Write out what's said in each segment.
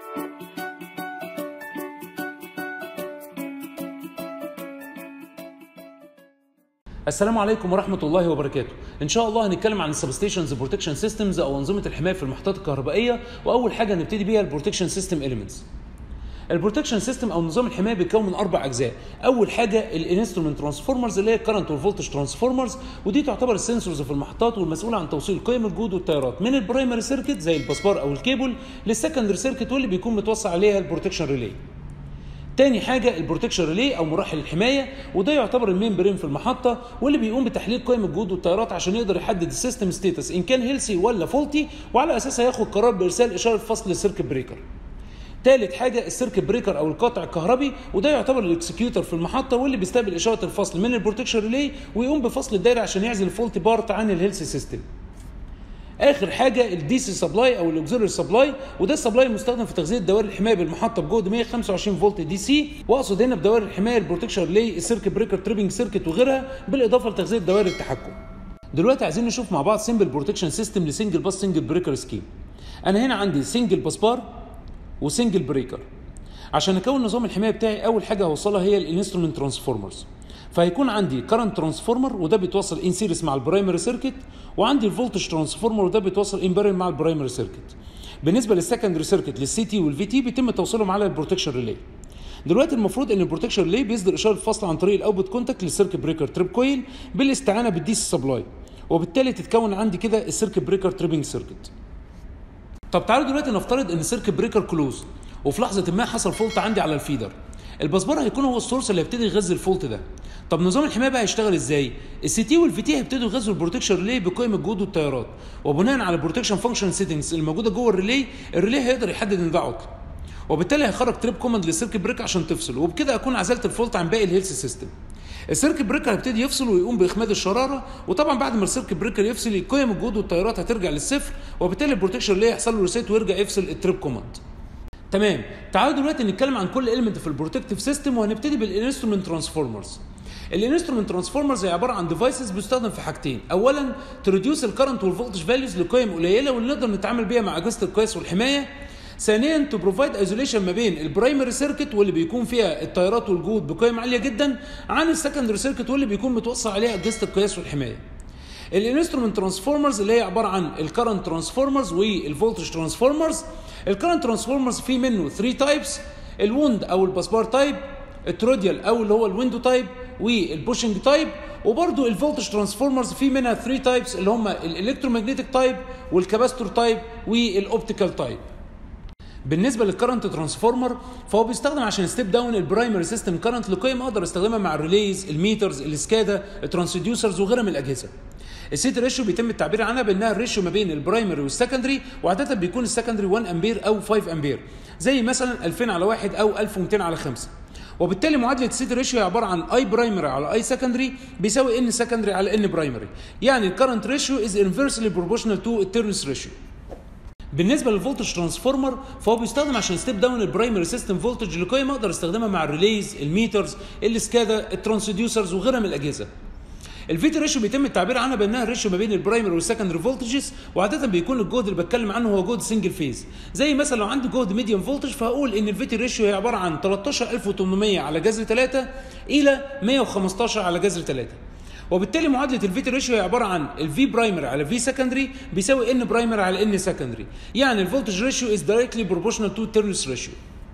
السلام عليكم ورحمة الله وبركاته. إن شاء الله هنتكلم عن السبستيشنز بروتكشن سيستمز أو أنظمة الحماية في المحطات الكهربائية، وأول حاجة هنبتدي بيها البروتكشن سيستم إيليمنتس. البروتكشن سيستم أو نظام الحماية بيتكون من 4 أجزاء. أول حاجة الانسترومنت ترانسفورمرز اللي هي الكرنت والفولتج ترانسفورمرز، ودي تعتبر السنسورز في المحطات والمسؤولة عن توصيل قيم الجهد والتيارات من البرايمري سيركت زي البسبار أو الكيبل للسكندري سيركت واللي بيكون متوصل عليها البروتكشن ريلي. تاني حاجة البروتكشن ريلي أو مراحل الحماية، وده يعتبر المين برين في المحطة واللي بيقوم بتحليل قيم الجهود والتيارات عشان يقدر يحدد السيستم ستيتس إن كان هيلسي ولا فولتي، وعلى أساسها ياخد قرار بإرسال إشارة فصل للسيركت بريكر. تالت حاجة السيركت بريكر أو القاطع الكهربي، وده يعتبر الاكسكيوتر في المحطة واللي بيستقبل إشارة الفصل من البروتكشن ريلي ويقوم بفصل الدايرة عشان يعزل الفولتي بارت عن الهيلسي سيستم. اخر حاجه الدي سي سبلاي او الاوكسيلري سبلاي، وده السبلاي المستخدم في تغذيه دوائر الحمايه بالمحطه بجهد 125 فولت دي سي، واقصد هنا بدوائر الحمايه البروتكشن ريلي، السيركت بريكر، تريبنج سيركت وغيرها، بالاضافه لتغذيه دوائر التحكم. دلوقتي عايزين نشوف مع بعض سمبل بروتكشن سيستم لسنجل باس سنجل بريكر سكيم. انا هنا عندي سنجل باس بار وسنجل بريكر. عشان اكون نظام الحمايه بتاعي اول حاجه هوصلها هي الانسترومنت ترانسفورمرز، فهيكون عندي كارنت ترانسفورمر وده بيتوصل ان سيريس مع البرايمري سيركت، وعندي الفولتج ترانسفورمر وده بيتوصل ان بارل مع البرايمري سيركت. بالنسبه للسكندري سيركت للسي تي والفي تي بيتم توصيلهم على البروتكشن ريلي. دلوقتي المفروض ان البروتكشن ريلي بيصدر اشاره فصل عن طريق الاوتبوت كونتاكت للسيركت بريكر تريب كويل بالاستعانه بالدي سي سبلاي، وبالتالي تتكون عندي كده السيركت بريكر تريبنج سيركت. طب تعالوا دلوقتي نفترض ان السيركت بريكر كلوز وفي لحظه ما حصل فولت عندي على الفيدر. البسبار هيكون هو السورس اللي هيبتدي يغذي الفولت ده. طب نظام الحمايه بقى هيشتغل ازاي؟ السي تي والفي تي هيبتدوا يغذوا البروتكشن ريلي بقيم الجهود والتيارات، وبناء على البروتكشن فانكشن سيتنجز الموجوده جوه الريلي هيقدر يحدد ان ده عطل، وبالتالي هيخرج تريب كوماند للسيركت بريكر عشان تفصل، وبكده اكون عزلت الفولت عن باقي الهيلث سيستم. السيركت بريكر هيبتدي يفصل ويقوم باخماد الشراره، وطبعا بعد ما السيركت بريكر يفصل قيم الجهود والتيارات هترجع للصفر، وبالتالي البروتكشن ريلي هيحصل له ريسيت ويرجع يفصل التريب كوماند. تمام، تعالوا دلوقتي نتكلم عن كل إيلمنت في البروتكتيف سيستم، وهنبتدي بالانسترومنت ترانسفورمرز. الانسترومنت ترانسفورمرز هي عباره عن ديفايسز بيستخدم في حاجتين، اولا تريديوس الكرنت والفولتج فاليوز لقيم قليله واللي نقدر نتعامل بيها مع اجهزه القياس والحمايه. ثانيا تو بروفايد ايزوليشن ما بين البرايمري سيركت واللي بيكون فيها التيارات والجهود بقيم عاليه جدا عن السكندري سيركت واللي بيكون متوصل عليها اجهزه القياس والحمايه. الانسترومنت ترانسفورمرز اللي هي عباره عن الكرنت ترانسفورمرز والفولتج ترانسفورمرز. الكرنت ترانسفورمرز في منه 3 تايبس، الوند او البسبار تايب، التروديال او اللي هو الويندو تايب، والبوشنج تايب. وبرده الفولتج ترانسفورمرز في منها 3 تايبس اللي هم الالكترومagnetic تايب والكاباستور تايب والاوبتيكال تايب. بالنسبه للكرنت ترانسفورمر فهو بيستخدم عشان ستيب داون البرايمري سيستم كرنت لقيم اقدر استخدمها مع الريليز، الميترز، السكادا، الترانسديوسرز وغيرها من الاجهزه. السيت ريشيو بيتم التعبير عنها بانها الريشيو ما بين البرايمري والسكندري، وعاده بيكون السكندري 1 امبير او 5 امبير، زي مثلا 2000/1 او 1200/5. وبالتالي معادله السيت ريشيو عباره عن اي برايمري على اي سكندري بيساوي ان سكندري على ان برايمري، يعني الكرنت ريشيو از انفيرسلي بروبورشنال تو التيرنس ريشيو. بالنسبه للفولتج ترانسفورمر فهو بيستخدم عشان ستيب داون البرايمري سيستم فولتج لقيم اقدر استخدمها مع الريليز، الميترز، السكادا، الترانسديوسرز وغيرها من الاجهزه. الفيتي ريشيو بيتم التعبير عنها بانها الريشيو ما بين البرايمري والسكندري فولتجز، وعاده بيكون الجهد اللي بتكلم عنه هو جهد سنجل فيز. زي مثلا لو عندي جهد ميديوم فولتج فهقول ان الفيتي ريشيو هي عباره عن 13800 على جذر 3 الى 115 على جذر 3. وبالتالي معادله الفيتي ريشيو هي عباره عن الفي برايمري على في سكندري بيساوي ان برايمري على ان سكندري، يعني الفولتج ريشيو از دايركتلي بروبورشنال تو تيرنس ريشيو.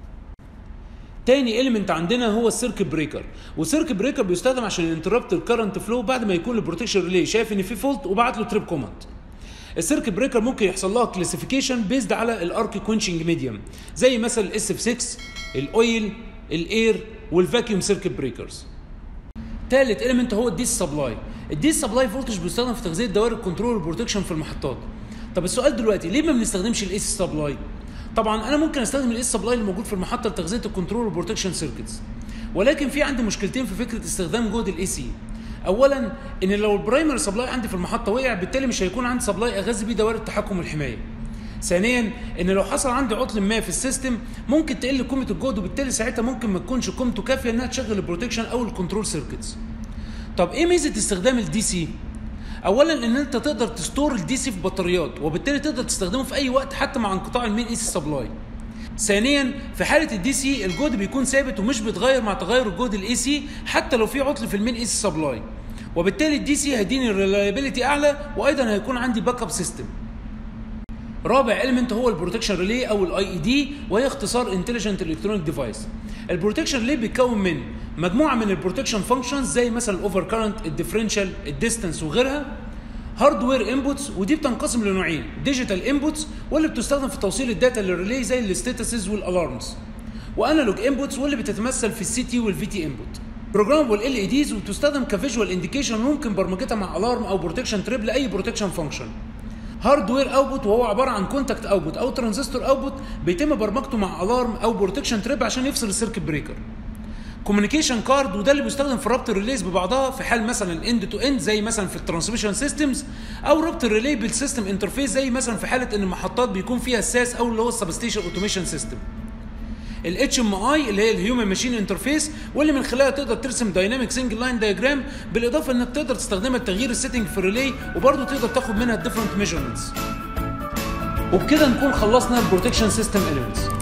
تاني إيليمنت عندنا هو السيركت بريكر، والسيركت بريكر بيستخدم عشان ينتربت الكرنت فلو بعد ما يكون البروتكشن ريلي شايف ان في فولت وبعت له تريب كوماند. السيركت بريكر ممكن يحصل لها كلاسيفيكيشن بيزد على الارك كوينشنج ميديوم، زي مثلا الاس اف 6، الاويل، الاير والفاكيوم سيركت بريكرز. ثالث إيليمنت هو الدي سبلاي. الدي سبلاي فولتج بيستخدم في تغذيه دوائر الكنترول والبروتكشن في المحطات. طب السؤال دلوقتي ليه ما بنستخدمش الاس سبلاي؟ طبعا انا ممكن استخدم الاس سبلاي اللي موجود في المحطه لتغذيه الكنترول والبروتكشن سيركتس، ولكن في عندي مشكلتين في فكره استخدام جهد الاي سي. اولا ان لو البرايمري سبلاي عندي في المحطه وقع بالتالي مش هيكون عندي سبلاي اغذي بيه دوائر التحكم والحمايه. ثانيا ان لو حصل عندي عطل ما في السيستم ممكن تقل قيمه الجهد، وبالتالي ساعتها ممكن ما تكونش قيمته كافيه انها تشغل البروتكشن او الكنترول سيركتس. طب ايه ميزه استخدام الدي سي؟ اولا ان انت تقدر تستور الدي سي في بطاريات، وبالتالي تقدر تستخدمه في اي وقت حتى مع انقطاع المين اي سي سبلاي. ثانيا في حاله الدي سي الجهد بيكون ثابت ومش بيتغير مع تغير الجهد الاي سي حتى لو في عطل في المين اي سي سبلاي، وبالتالي الدي سي هيديني الريلايبيليتي اعلى، وايضا هيكون عندي باك اب سيستم. رابع اليمنت هو البروتكشن ريلي او الاي اي دي، وهي اختصار انتليجنت الكترونيك ديفايس. البروتكشن ريلي بيتكون من مجموعه من البروتكشن فانكشنز زي مثلا الاوفر كارنت، الديفرنشال، الديستانس وغيرها. هاردوير انبوتس، ودي بتنقسم لنوعين، ديجيتال انبوتس واللي بتستخدم في توصيل الداتا للريلي زي الستاتسز والالارمز، وانالوج انبوتس واللي بتتمثل في السي تي والفي تي انبوت. بروجرامبل ال اي ديز وبتستخدم كفيجوال انديكيشن وممكن برمجتها مع الارم او بروتكشن تريب لاي بروتكشن فانكشن. هاردوير اوتبوت وهو عباره عن كونتاكت اوتبوت او ترانزستور اوتبوت بيتم برمجته مع الارم او بروتكشن تريب عشان يفصل السيركت بريكر. كوميونيكيشن كارد، وده اللي بيستخدم في ربط الريليز ببعضها في حال مثلا اند تو اند زي مثلا في الترانسميشن سيستمز، او ربط الريلي بالسيستم انترفيس زي مثلا في حاله ان المحطات بيكون فيها الساس او اللي هو السبستيشن اوتوميشن سيستم. الاتش ام اي اللي هي الهيومن ماشين انترفيس، واللي من خلالها تقدر ترسم دايناميك سنجل لاين دايجرام، بالاضافه انك تقدر تستخدمها لتغيير السيتنج في الريلي، وبرضه تقدر تاخد منها الديفرنت ميجرمنتس. وبكده نكون خلصنا البروتكشن سيستم اليمنتس.